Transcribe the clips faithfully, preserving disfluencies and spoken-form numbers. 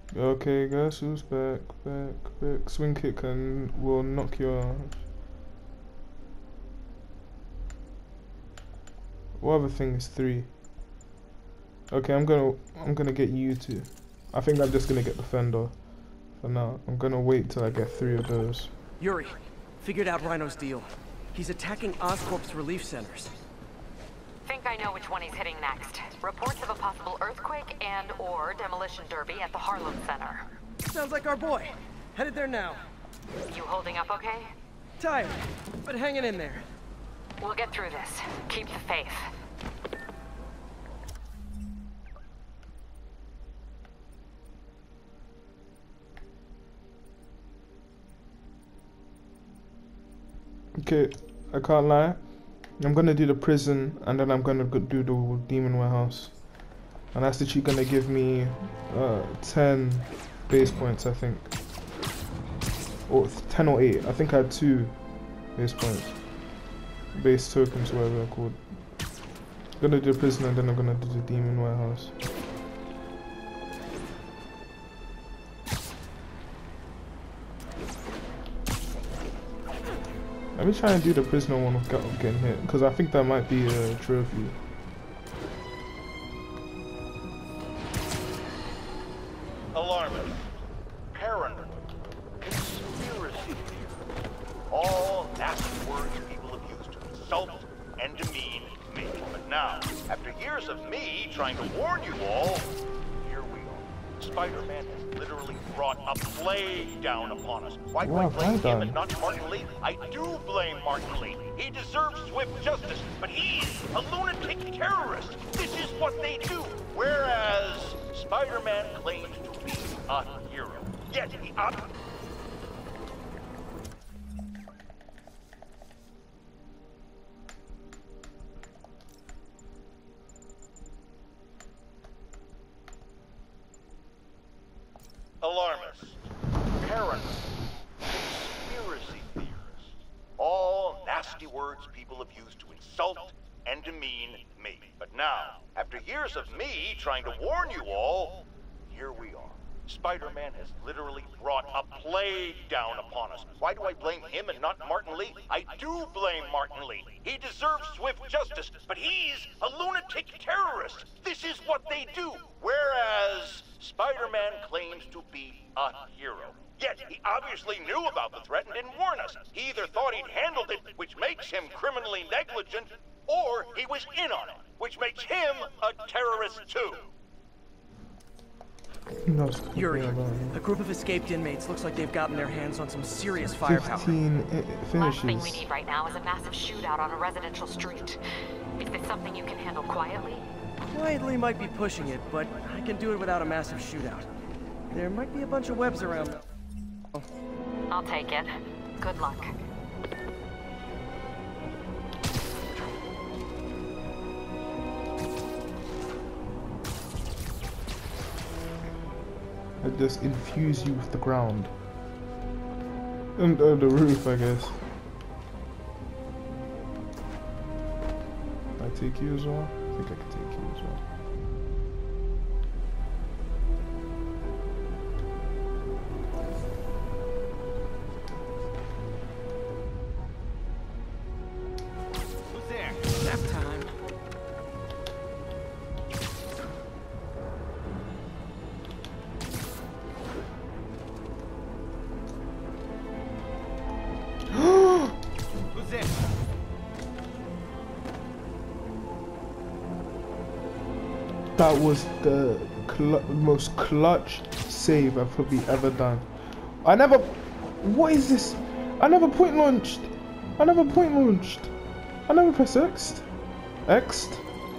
Okay, guess who's back, back, back. Swing kick and will knock you out. What other thing is three? Okay, I'm gonna I'm gonna get you two. I think I'm just gonna get Defender for now. I'm gonna wait till I get three of those. Yuri, figured out Rhino's deal. He's attacking Oscorp's relief centers. Think I know which one he's hitting next. Reports of a possible earthquake and or demolition derby at the Harlem Center. Sounds like our boy. Headed there now. You holding up okay? Tired, but hanging in there. We'll get through this. Keep the faith. Okay, I can't lie. I'm gonna do the prison and then I'm gonna go do the demon warehouse. And that's literally gonna give me uh, ten base points, I think. Or ten or eight. I think I had two base points. Base tokens, whatever they're called. I'm gonna do the prison and then I'm gonna do the demon warehouse. Let me try and do the prisoner one without getting hit, because I think that might be a trophy. Alarmist, paranoid, conspiracy theory, all nasty words people have used to insult and demean me. But now, after years of me trying to warn you all, here we are. Spider-Man has literally brought a plague down upon us. Why do I Wow, blame well him and done. not Martin Lee? I do blame Martin Lee. He deserves swift justice, but he's a lunatic terrorist. This is what they do. Whereas Spider-Man claims to be a hero. Yet he up. Alarmist, paranoid, conspiracy theorist. All nasty words people have used to insult and demean me. But now, after years of me trying to warn you all, here we are. Spider-Man has literally brought a plague down upon us. Why do I blame him and not Martin Lee? I do blame Martin Lee. He deserves swift justice, but he's a lunatic terrorist. This is what they do. Whereas Spider-Man claims to be a hero. Yet he obviously knew about the threat and didn't warn us. He either thought he'd handled it, which makes him criminally negligent, or he was in on it, which makes him a terrorist too. No, Yuri, a group of escaped inmates looks like they've gotten their hands on some serious firepower. fifteen i- Last thing we finishes. need right now is a massive shootout on a residential street. Is this something you can handle quietly? Quietly might be pushing it, but I can do it without a massive shootout. There might be a bunch of webs around, though. I'll take it. Good luck. I just infuse you with the ground. And uh, the roof, I guess. Can I take you as well? I think I can take you as well. Who's there? Nap time. Who's there? That was the cl most clutch save I've probably ever done. I never... What is this? I never point launched. I never point launched. I never press X. X.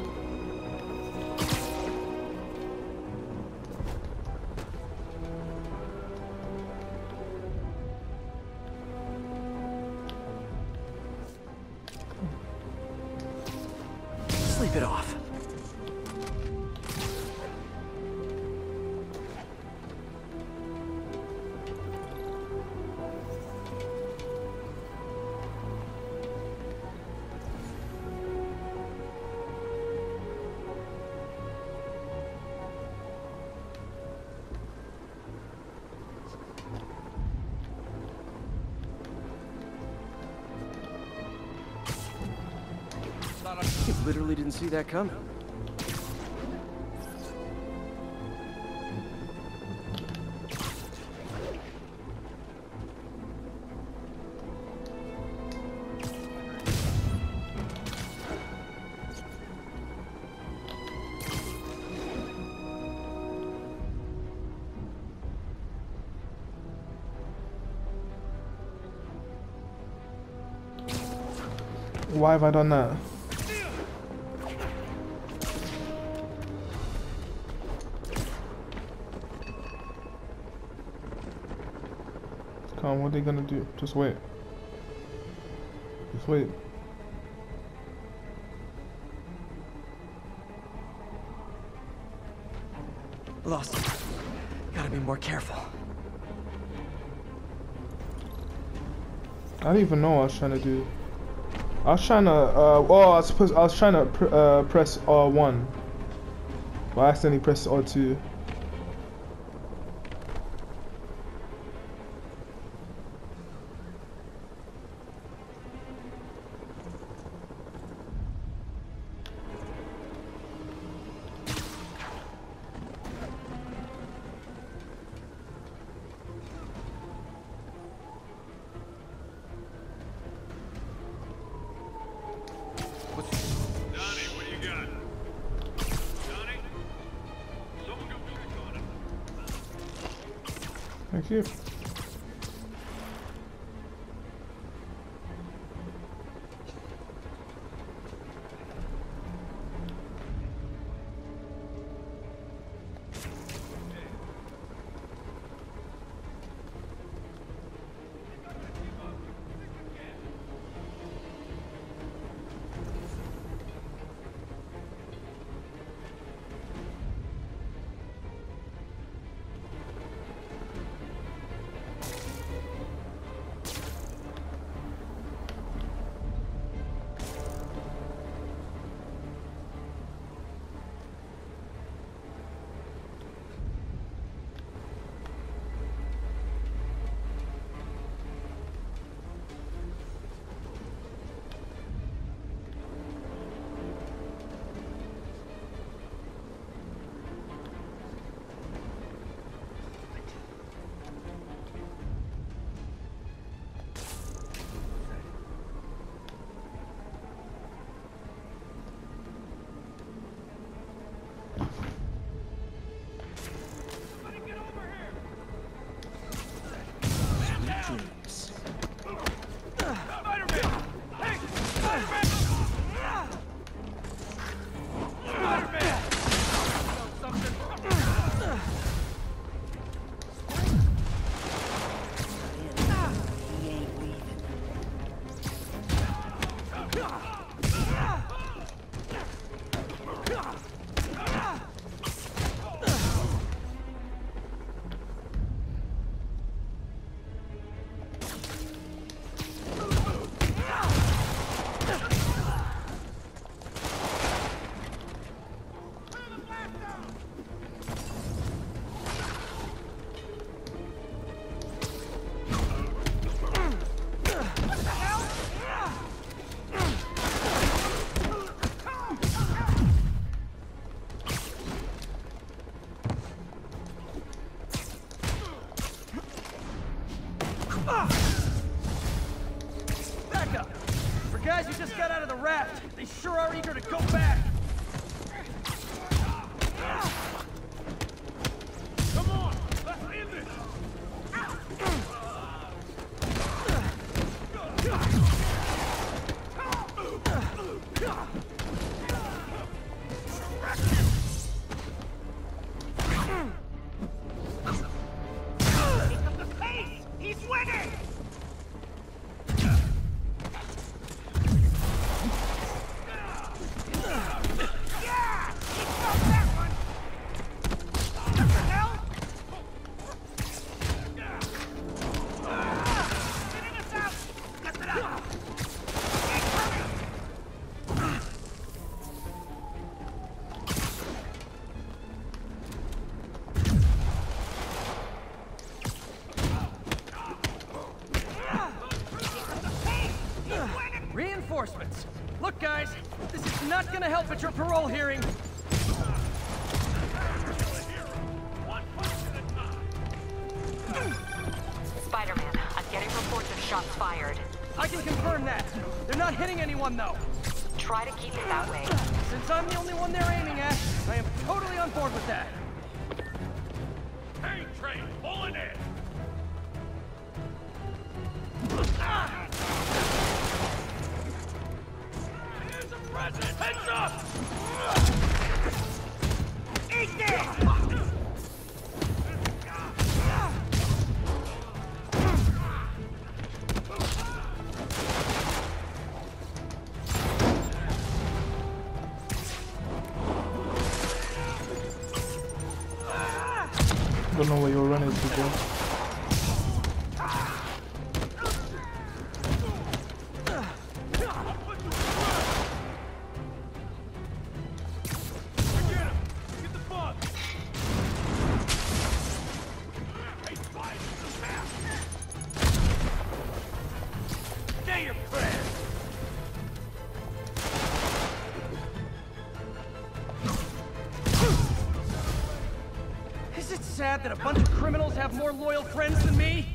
Sleep it off. literally didn't see that coming. Why have I done that? Come on, what are they gonna do? Just wait. Just wait. Lost him. Gotta be more careful. I don't even know what I was trying to do. I was trying to, uh, oh, I suppose I was trying to pr uh, press R one, but I accidentally pressed R two. Thank you. Back up! For guys who just got out of the raft, they sure are eager to go back! Come on! Let's end this! He's winning! Start your parole hearing! Spider-Man, I'm getting reports of shots fired. I can confirm that. They're not hitting anyone, though. Try to keep it that way. Since I'm the only one they're aiming at, I am totally on board with that. Hey, train, pulling in! Ah! Here's the president! Heads up! Eat this! Don't know where you're running to, bro. Is it sad that a bunch of criminals have more loyal friends than me?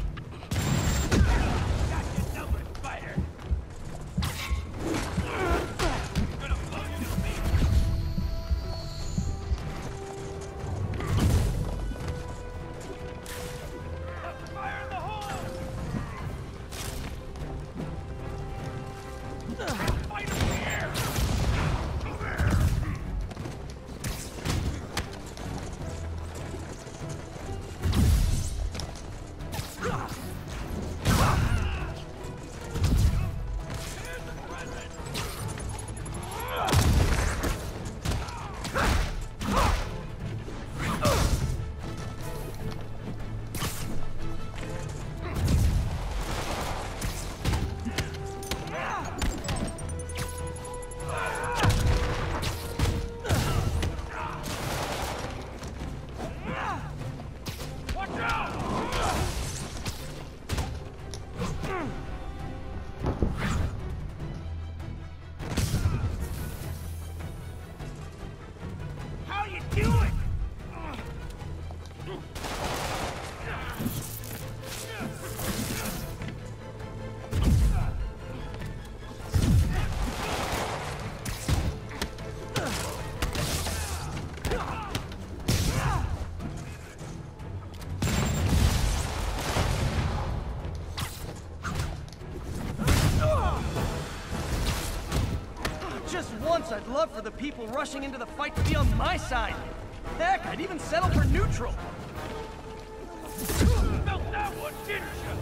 Just once, I'd love for the people rushing into the fight to be on my side. Heck, I'd even settle for neutral. Felt that one, didn't you?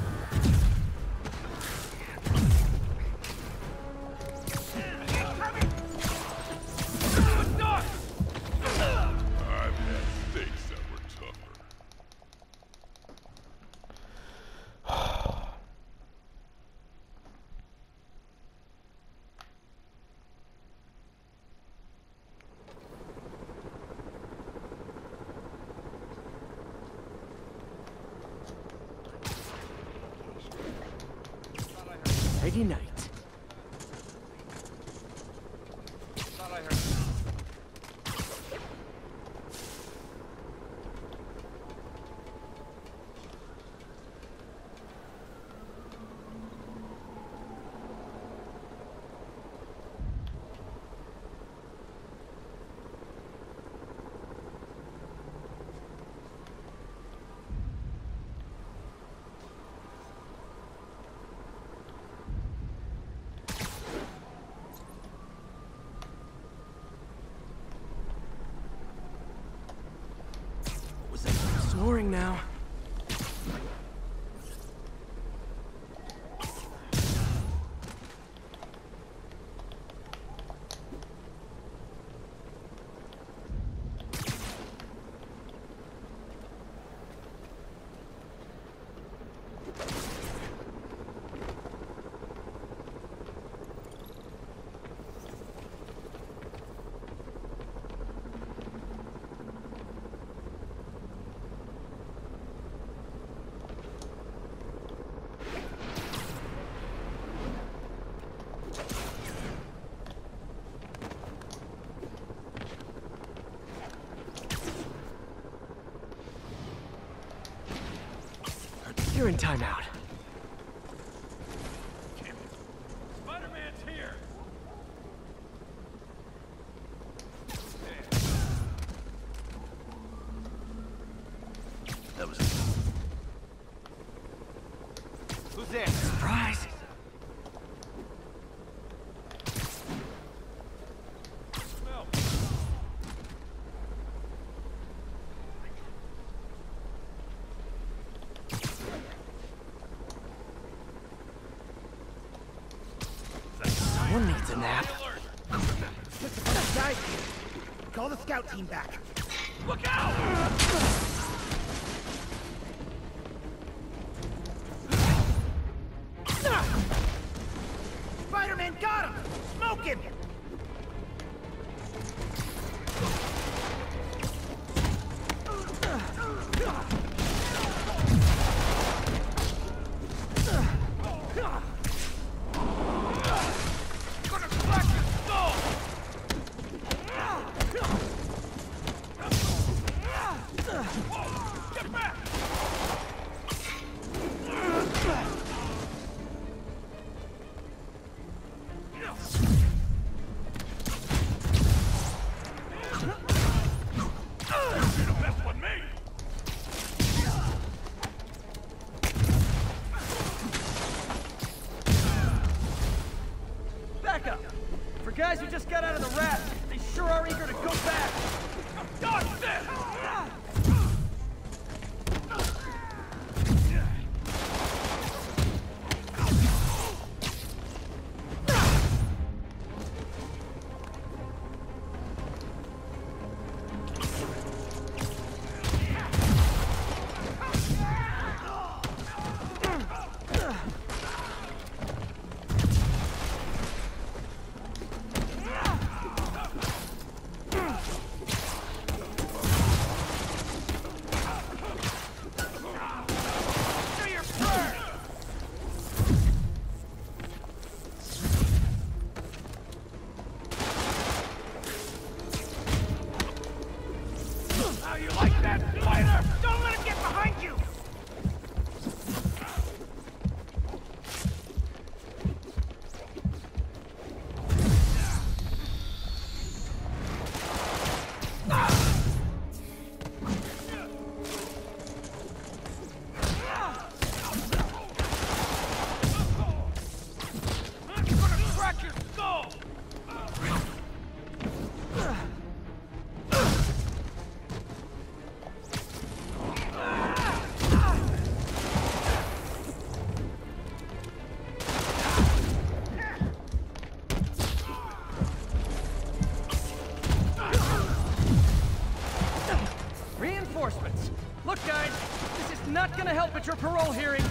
I've had steaks that were tougher. Nighty night. Was that snoring now? You're in timeout. Spider-Man's here! That was it. Who's there? Surprise! Smell. Someone needs a nap. Just a bunch of guys here. Call the scout team back. Look out! Spider-Man got him! Smoke him! Gonna crack your skull! Whoa! Get back! You're the best one, me! Back up! For guys who just got out of the rat, they sure are eager to go back! Dodge this! Do your turn! How you like that, spider? Don't let him get behind you! I'm gonna crack your skull! Reinforcements! Look, guys, this is not gonna help at your parole hearing!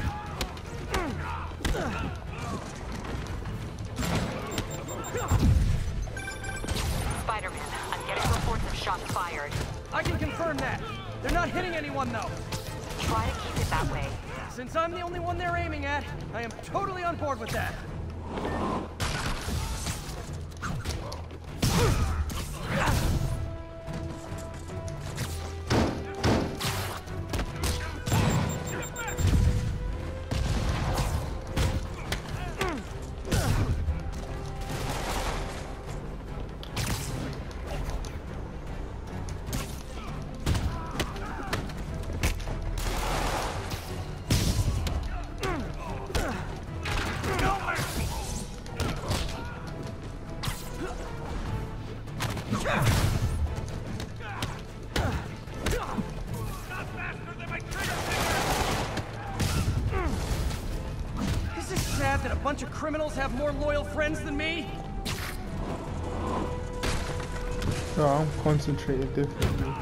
Spider-Man, I'm getting reports of shots fired. I can confirm that! They're not hitting anyone, though! Try to keep it that way. Since I'm the only one they're aiming at, I am totally on board with that! Is it sad that a bunch of criminals have more loyal friends than me? Oh, I'm concentrated differently.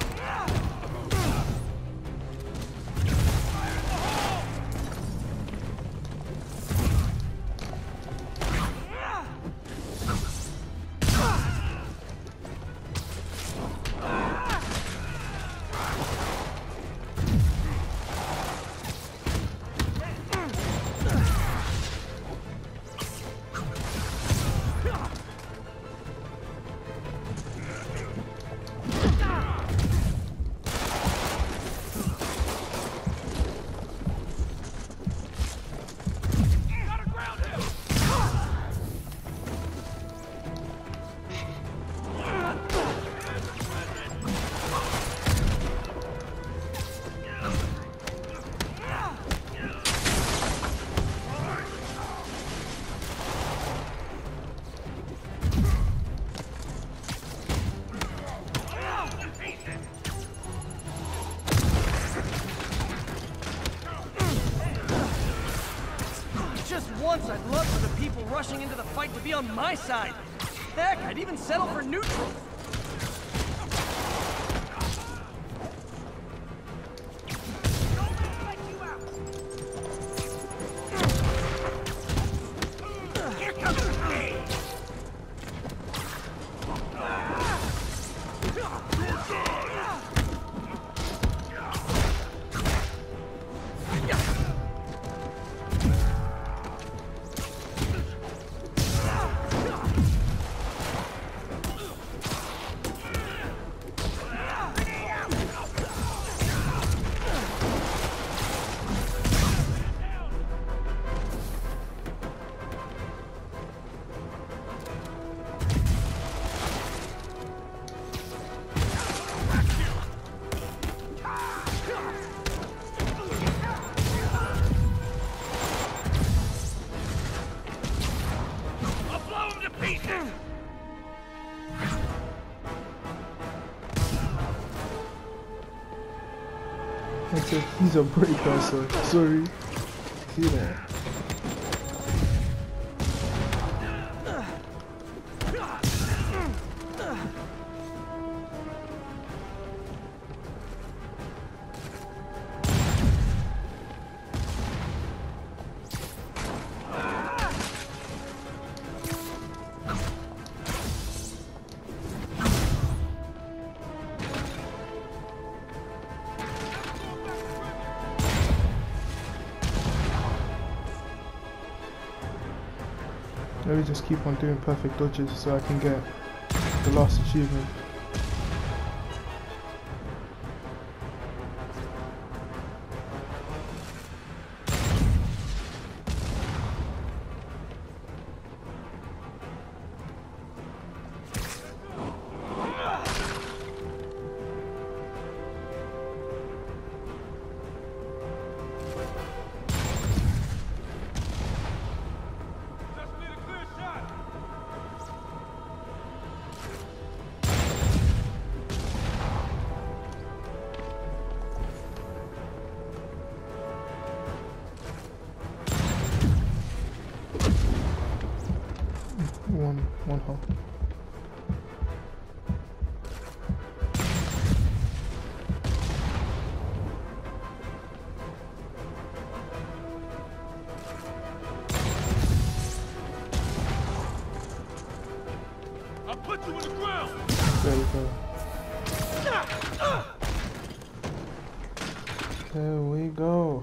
once I'd love for the people rushing into the fight to be on my side. Heck, I'd even settle for neutral. That's a, he's a breaker, so sorry. See that? Let me just keep on doing perfect dodges so I can get the last achievement. One, one hole. I'll put you in the ground. There we go. There we go.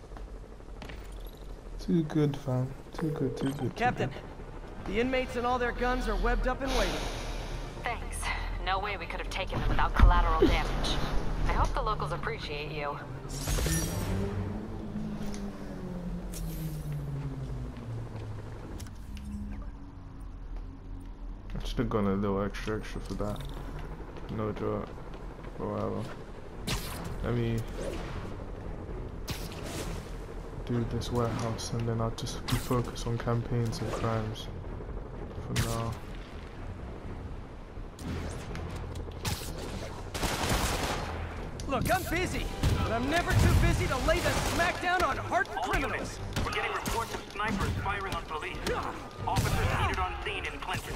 Too good, fam. Too good, too good. Too Captain, good. the inmates and all their guns are webbed up and waiting. Thanks. No way we could have taken them without collateral damage. I hope the locals appreciate you. I should have gone a little extra extra for that. No joke. But whatever. Let me do this warehouse and then I'll just be focused on campaigns and crimes for now. Look, I'm busy, but I'm never too busy to lay the smackdown on hardened All criminals. units, we're getting reports of snipers firing on police. Officers needed on scene in Clinton.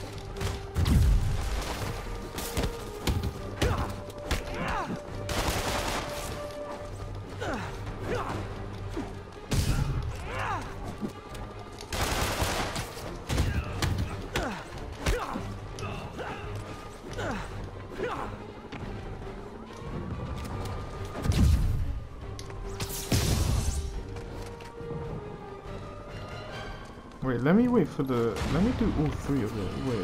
Wait, let me wait for the. Let me do all three of it. Wait.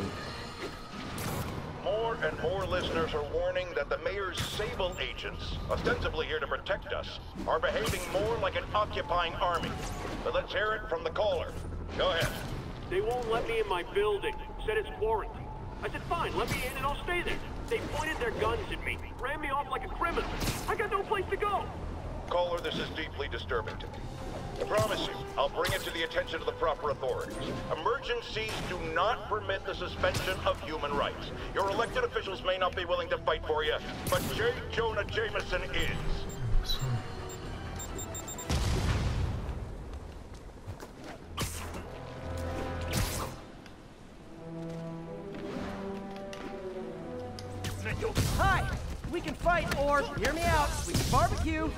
More and more listeners are warning that the mayor's Sable agents, ostensibly here to protect us, are behaving more like an occupying army. But let's hear it from the caller. Go ahead. They won't let me in my building. Said it's quarantine. I said, fine, let me in and I'll stay there. They pointed their guns at me, ran me off like a criminal. I got no place to go. Caller, this is deeply disturbing to me. I promise you, I'll bring it to the attention of the proper authorities. Emergencies do not permit the suspension of human rights. Your elected officials may not be willing to fight for you, but J. Jonah Jameson is. can fight, or, hear me out, we can barbecue.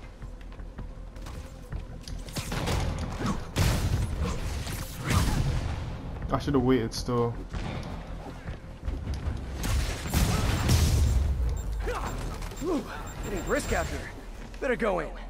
I should have waited still. Whew, getting brisk out here. Better go in.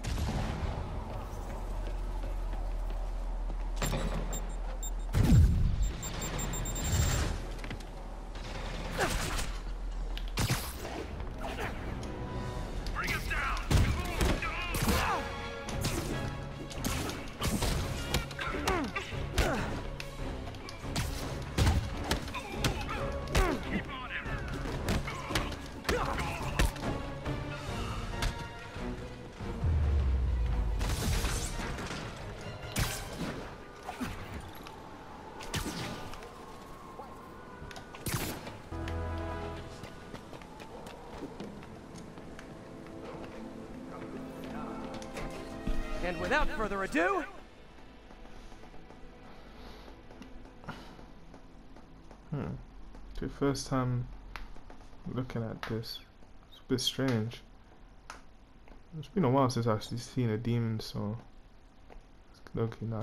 And without further ado... Hmm. The first time looking at this, it's a bit strange. It's been a while since I've actually seen a demon, so it's looking nice.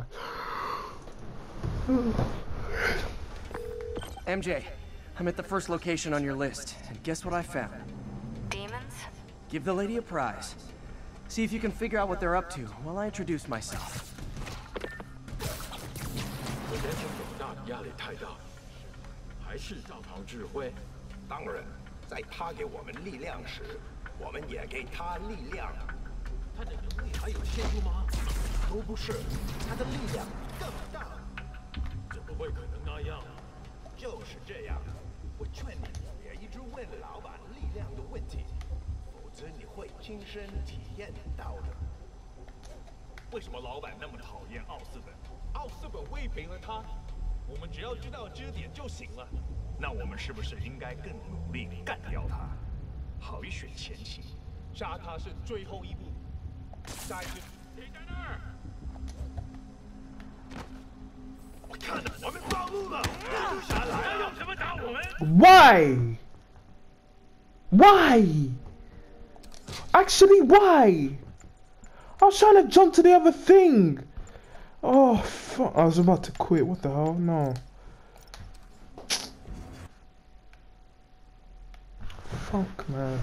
M J, I'm at the first location on your list, and guess what I found? Demons? Give the lady a prize. See if you can figure out what they're up to while I introduce myself. 我担心老大压力太大，还是照常指挥。 当然，在他给我们力量时，我们也给他力量。 他的能力还有限度吗？ 都不是，他的力量更大。 怎么会可能那样？ 就是这样。我劝你别一直问老板力量的问题。 否则你会亲身体验到的。 为什么老板那么讨厌奥斯本？奥斯本威平了他，我们只要知道支点就行了。那我们是不是应该更努力干掉他，好一选前期？杀他是最后一步。下一次停在那儿。我看到我们暴露了，留下来用什么打我们 ？Why? Why? Actually, why? I was trying to jump to the other thing. Oh, fuck. I was about to quit. What the hell? No. Fuck, man.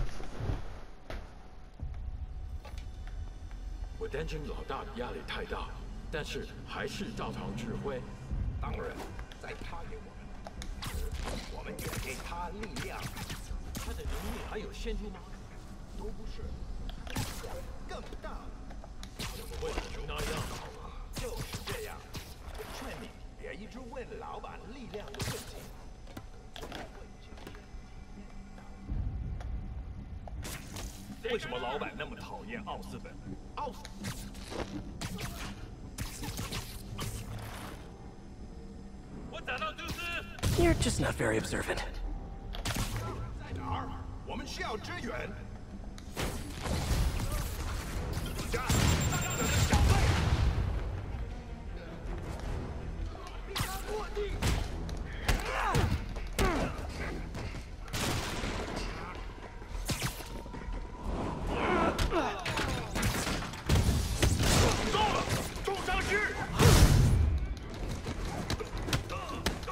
我担心老大压力太大，但是还是照常指挥。 当然，在他给我们，我们也给他力量。 他的能力还有限度吗？ 都不是，更大。 怎么会成那样？ 就是这样。我劝你别一直问老板力量的问题。 为什么老板那么讨厌奥斯本？奥斯， 我找到蛛丝。 You're just not very observant. 在哪儿？我们需要支援。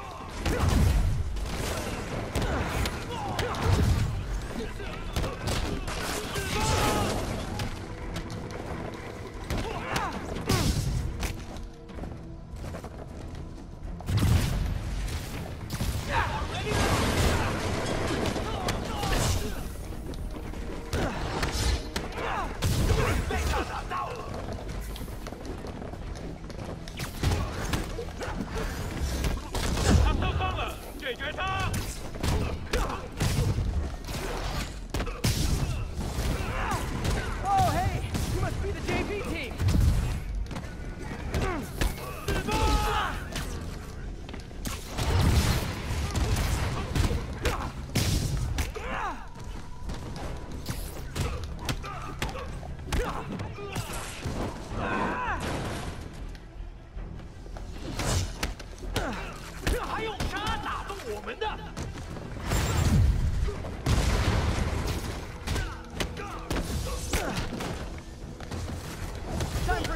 我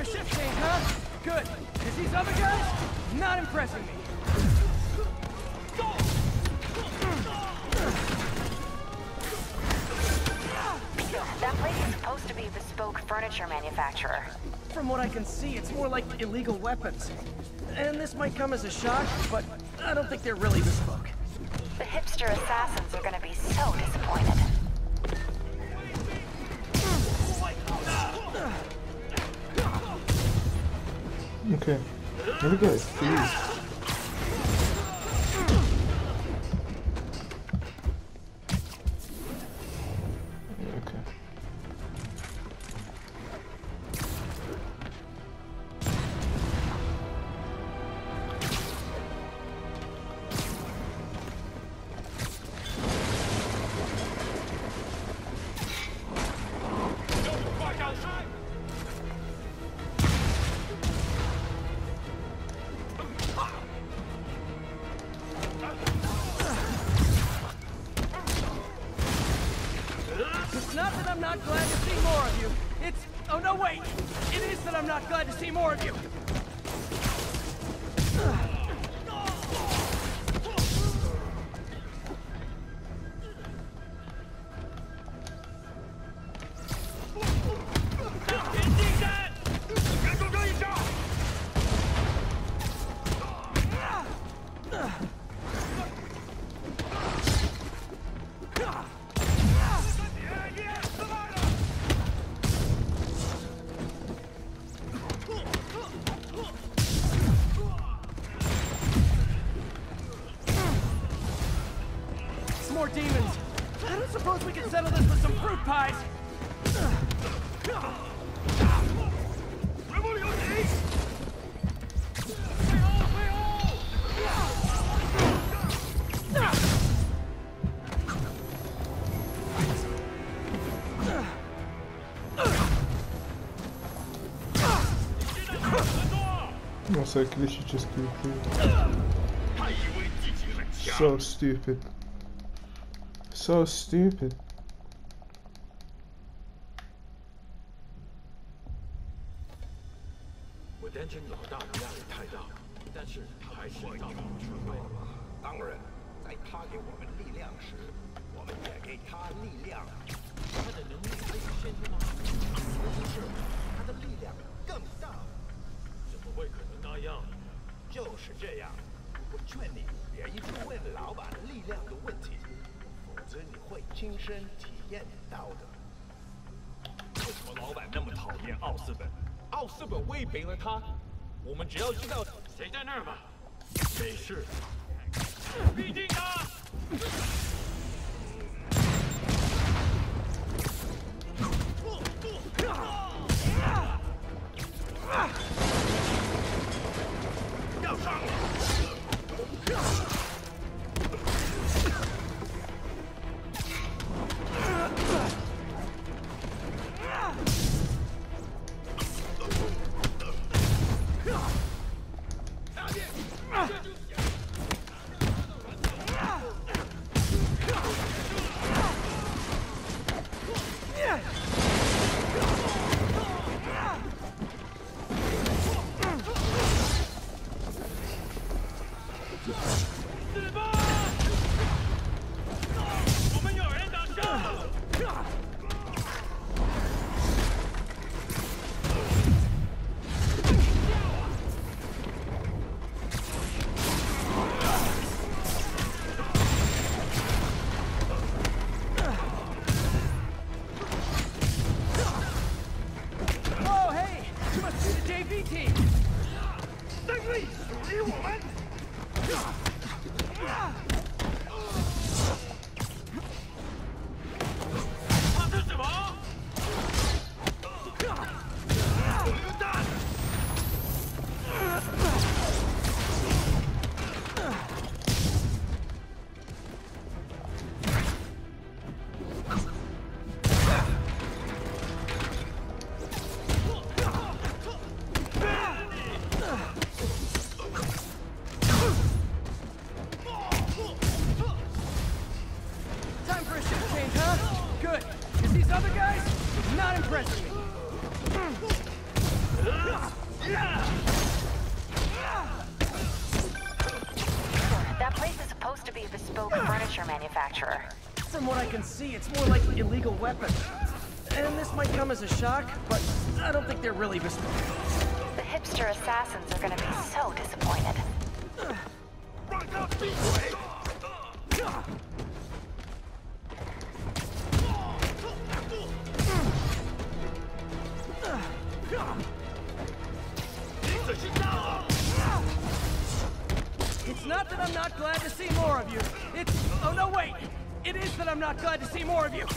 shift change, huh? Good, because these other guys, not impressing me. That place is supposed to be a bespoke furniture manufacturer. From what I can see, it's more like illegal weapons. And this might come as a shock, but I don't think they're really bespoke. The hipster assassins are gonna be so disappointed. Okay, here we go. Please. It's not that I'm not glad to see more of you. It's... oh no, wait! It is that I'm not glad to see more of you. More demons. I don't suppose we can settle this with some fruit pies. Looks like this should just be through. So stupid. So stupid. 我担心老大的压力太大，但是还是大胆出规。当然，在他给我们力量时，我们也给他力量。他的能力还有限制吗？不是，他的力量更大。怎么会可能那样？就是这样。我劝你别一直问老板力量的问题。 否则你会亲身体验到的。为什么老板那么讨厌奥斯本？奥斯本威胁了他。我们只要知道谁在那儿吧。没事，逼近他。要上了。 a bespoke furniture manufacturer. From what I can see, it's more like illegal weapons. And this might come as a shock, but I don't think they're really bespoke. The hipster assassins are gonna be so disappointed. It's not that I'm not glad to see more of you. It's... Oh, no, wait. It is that I'm not glad to see more of you.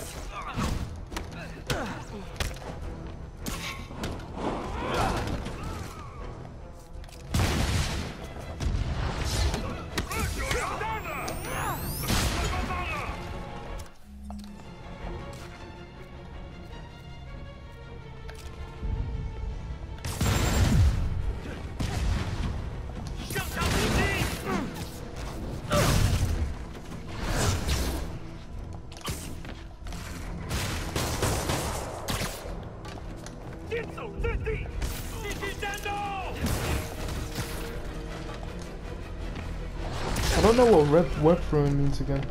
I don't know what red web throwing means again.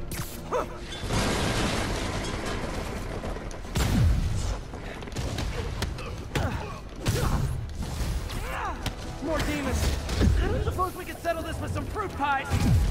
More demons. I don't suppose we could settle this with some fruit pies.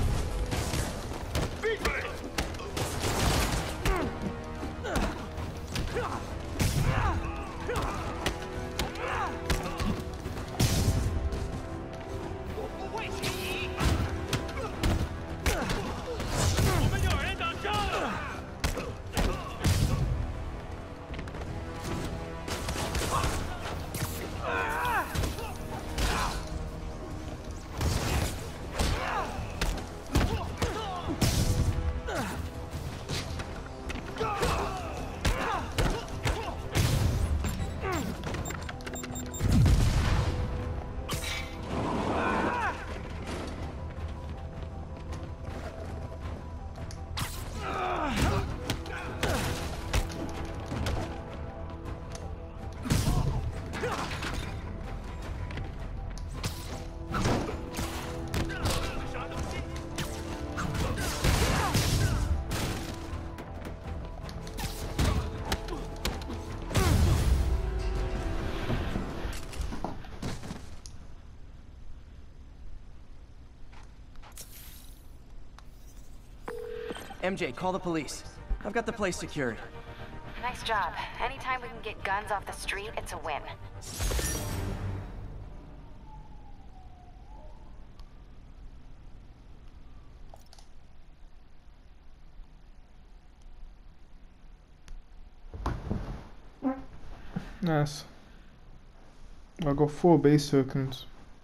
M J, call the police. I've got the place secured. Nice job. Anytime we can get guns off the street, it's a win. Nice. I got four base tokens.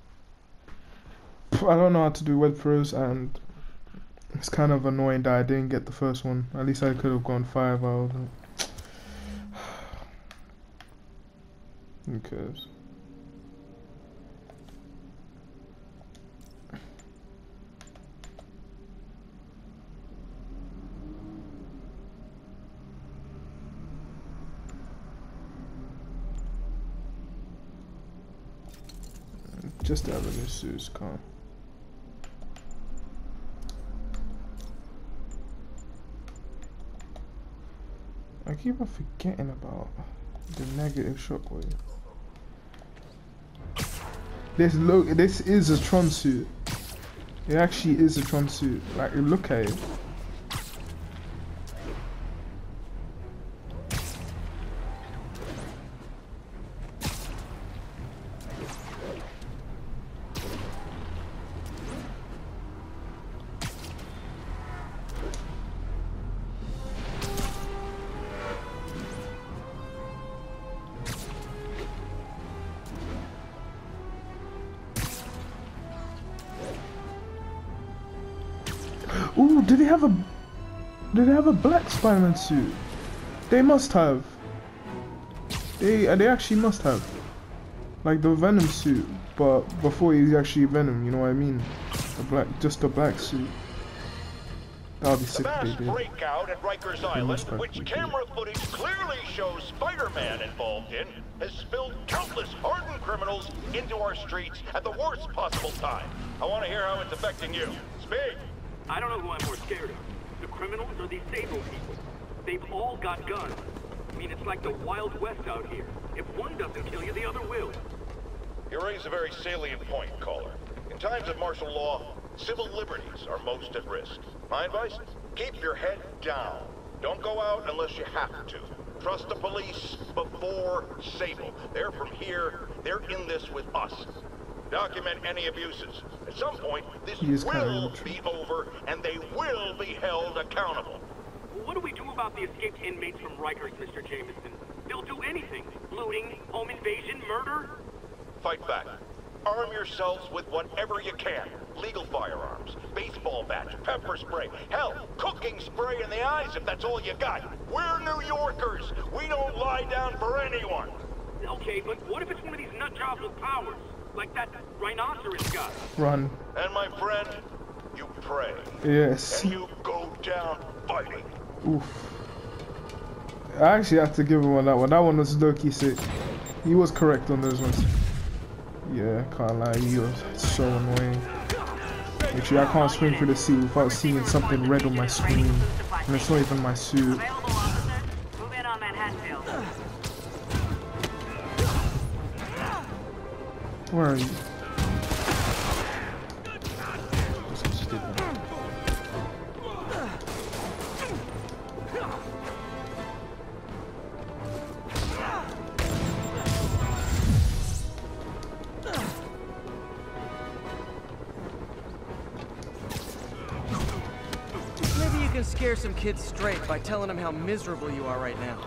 I don't know how to do web throws, and it's kind of annoying that I didn't get the first one. At least I could have gone five out. Who cares? Just have a new suits, calm. I keep on forgetting about the negative shockwave. This look, this is a Tron suit. It actually is a Tron suit. Like, look at it. Ooh, did they have a did they have a black Spider-Man suit? They must have. They they actually must have. Like the Venom suit, but before he's actually Venom, you know what I mean? The black, just a black suit. That'll be sick. The mass breakout at Rikers Island, which camera footage clearly shows Spider-Man involved in, has spilled countless hardened criminals into our streets at the worst possible time. I want to hear how it's affecting you. Speak. I don't know who I'm more scared of. The criminals or these Sable people. They've all got guns. I mean, it's like the Wild West out here. If one doesn't kill you, the other will. You raise a very salient point, caller. In times of martial law, civil liberties are most at risk. My advice? Keep your head down. Don't go out unless you have to. Trust the police before Sable. They're from here. They're in this with us. Document any abuses. At some point, this will be over, and they will be held accountable. What do we do about the escaped inmates from Rikers, Mister Jameson? They'll do anything. Looting, home invasion, murder. Fight back. Arm yourselves with whatever you can. Legal firearms, baseball bats, pepper spray, hell, cooking spray in the eyes if that's all you got. We're New Yorkers. We don't lie down for anyone. Okay, but what if it's one of these nut jobs with powers? Like that rhinoceros guy? Run. And my friend, you pray. Yes. And you go down fighting. Oof. I actually have to give him on that one. That one was low-key sick. He was correct on those ones. Yeah, can't lie, he was so annoying. Actually, I can't swing through the suit without seeing something red on my screen. And it's not even my suit. Where are you? Scare some kids straight by telling them how miserable you are right now.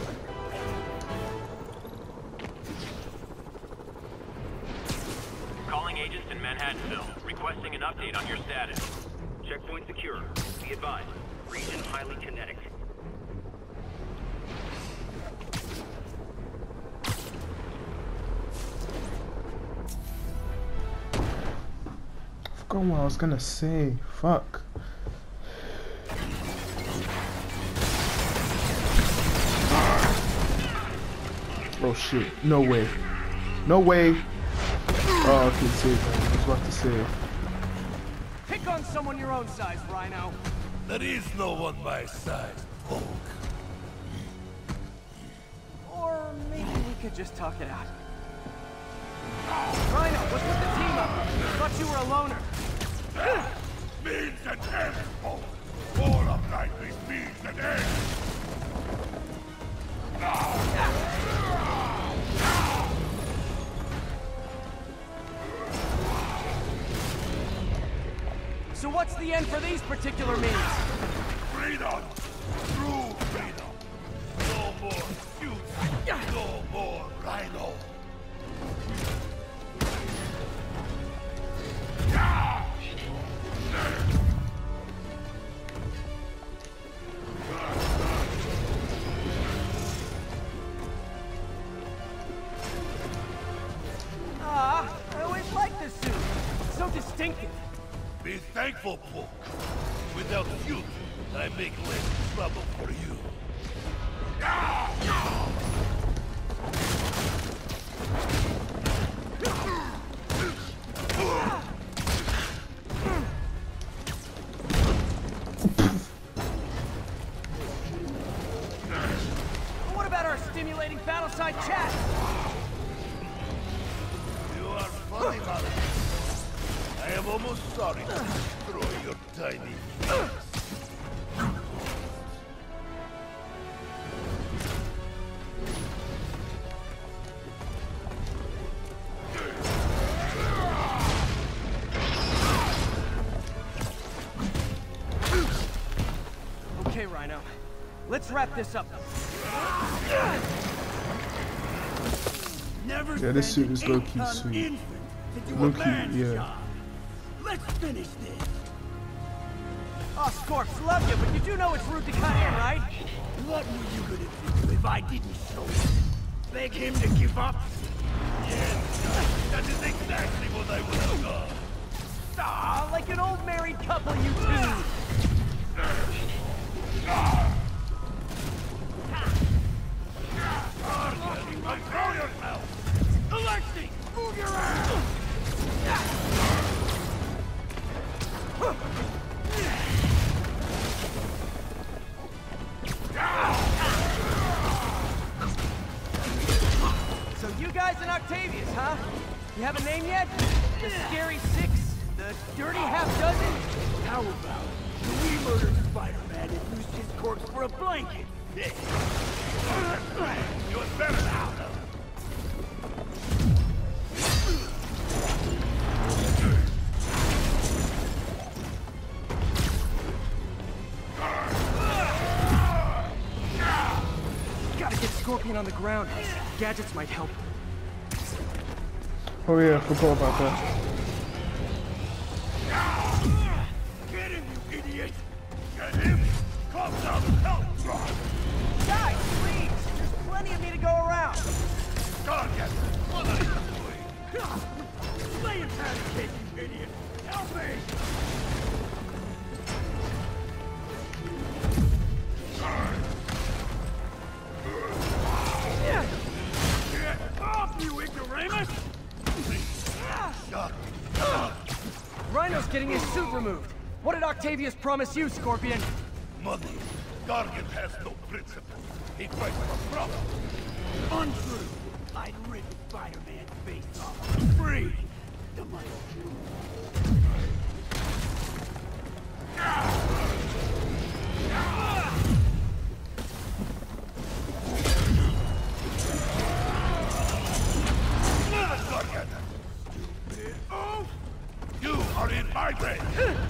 Calling agents in Manhattanville, requesting an update on your status. Checkpoint secure. Be advised. Region highly kinetic. I forgot what I was gonna say. Fuck. Oh shit, no way. No way. Oh, okay, save. I was about to save. Pick on someone your own size, Rhino. There is no one my size, Hulk. Or maybe we could just talk it out. Rhino, what's with the team up? Thought you were a loner. Means and ends, Hulk. All of life is means and ends. So what's the end for these particular means? Freedom! True freedom! No more suits! No more Rhino! Ah, I always liked this suit. It's so distinctive. Be thankful, Poke. Without you, I make less trouble for you. What about our stimulating battleside chat? You are funny, Mother. I am almost sorry to destroy your tiny face. Okay, Rhino. Let's wrap this up. Never Yeah, this suit is low-key spent sweet. an infant to do a Low-key, man's yeah. job. Let's finish this. Oh, Scorps, love you, but you do know it's rude to cut in, right? What were you gonna do if I didn't show you? Beg him to give up? Yes, that is exactly what I would have done. Ah, like an old married couple, you two. Control yourself! Alexei, move your ass! Octavius, huh? You have a name yet? The Scary Six? The Dirty Half Dozen? How about we murdered Spider-Man and used his corpse for a blanket? Yeah. You had better now. Gotta get Scorpion on the ground. Gadgets might help. Oh yeah, I forgot about that. Get him, you idiot! Get him! Come down and help! Guys, please! There's plenty of me to go around. Guardian! What are you doing? Lay him patty cake, you idiot! Help me! Get off, you ignoramus! Rhino's getting his suit removed. What did Octavius promise you, Scorpion? Money. Gargan has no principles. He fights for profit. Untrue! I'd rip Spider-Man's face off. Free! The money. Gargan! Oh! You are in my way!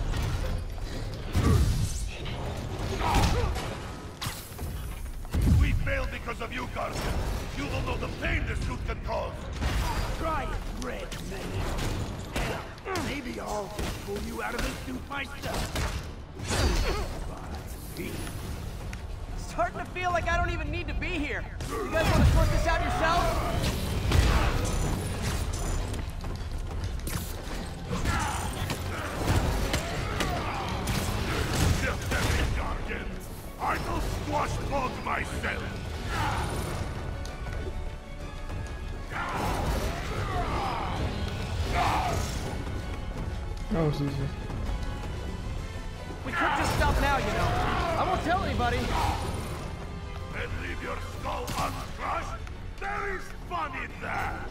We failed because of you, Gargan. You don't know the pain this suit can cause. Try it, Red Man. Hell, maybe I'll just pull you out of the suit myself. Starting to feel like I don't even need to be here. You guys want to sort this out yourselves? Just let me, Gargan. I will squash both myself. That was easy. We could just stop now, you know. I won't tell anybody. And leave your skull uncrushed? There is fun in that!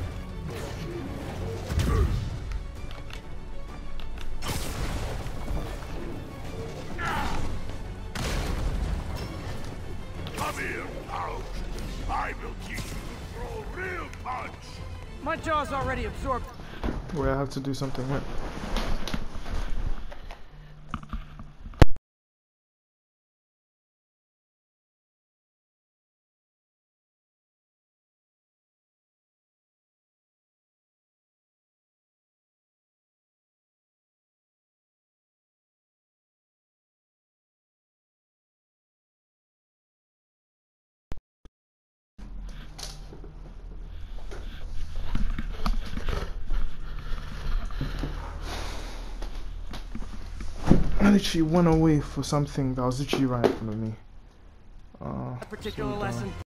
Come here, pal. I will teach you to throw real punch! My jaw's already absorbed. Wait, I have to do something. Wait. I literally went away for something that was literally right in front of me. Uh, A particular so lesson.